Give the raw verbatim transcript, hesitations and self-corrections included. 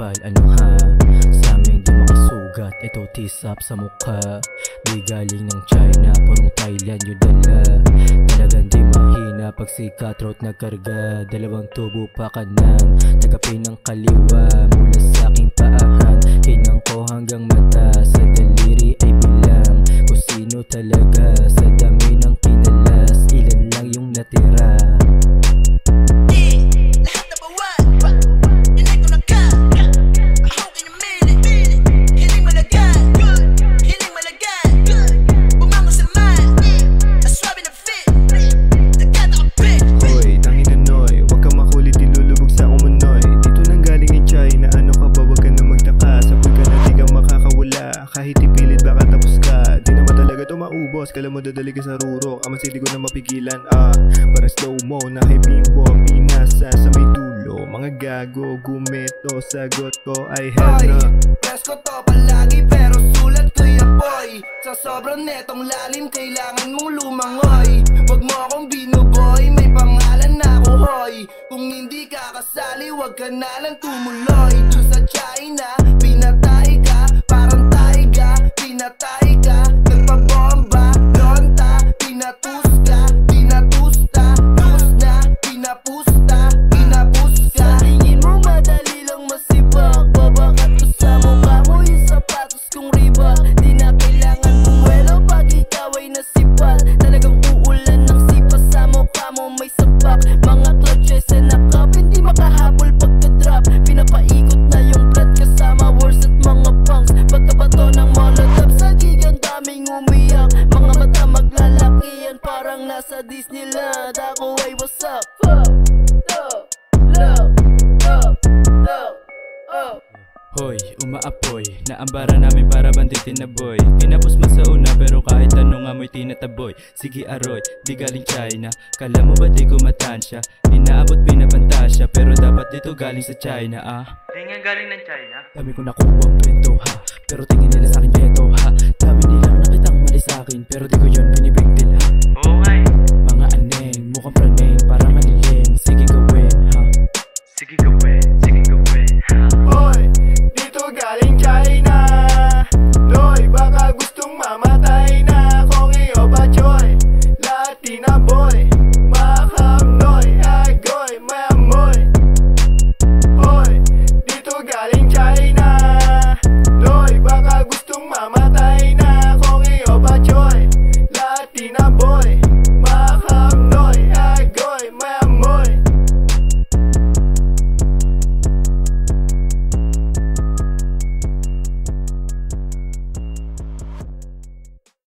kapal, ano ha? Sa amin di makasugat, ito tisap sa mukha. Di galing ng China, purong Thailand yung dala. Talagang di mahina, pag sikat road nagkarga. Dalawang tubo pa kanan, tagapin ng kaliwa. Mula sa aking paahan, hinang ko hanggang mata. Sa daliri ay bilang kung sino talaga. Sa dami ng kinalas, ilan lang yung natira. Kahit ipilit baka tapos ka, di naman talaga ito maubos. Kala mo dadali ka sa rurok, amas hindi ko na mapigilan. Ah, parang slow mo na kay bimbo, pinasa sa may dulo. Mga gago, gumito, sagot ko ay hell no. Press ko to palagi pero sulat ko yung boy. Sa sobrang netong lalim kailangan mong lumangoy. Wag mo akong binuboy, may pangalan na ako hoy. Kung hindi ka kasali, wag ka na lang tumuloy. Dun sa China, pinatay ka, parang taiga. Pinatay ka, nagpabomba, lonta. Pinatus ka, pinatusta, tus na, pinapusta, pinapuska. Sa tingin mo madali lang masibak, babakat ko sa mukha mo yung sapatos kong riba. Di na kailangan bumuelo pag ikaw ay nasipal. Talagang uulan ng sipa sa mukha mo may sabak. Mga clutches na nakap, hindi makahabol pagka-drop. Pinapaikot na yung blood kasama wars at mga punks. Pagkabato ng molotov sa gigang daming umiyak. Mga mata maglalakihan parang nasa Disneyland. Ako ay what's up? Fuck, up, love, up, up, up. Hoy, umaapoy, naambara namin para banditin na boy. Tinapos mo sa una pero kahit anong amoy tinataboy. Sige aroy, di galing China, kala mo ba di ko matansya? Inaabot pinapantasya, pero dapat dito galing sa China ah. Di nga galing ng China. Dami ko nakuha ang bento ha, pero tingin nila sa'kin beto ha. Dami nilang nakitang mali sa'kin, pero di ko yun binibigtil ha. Oo nga eh.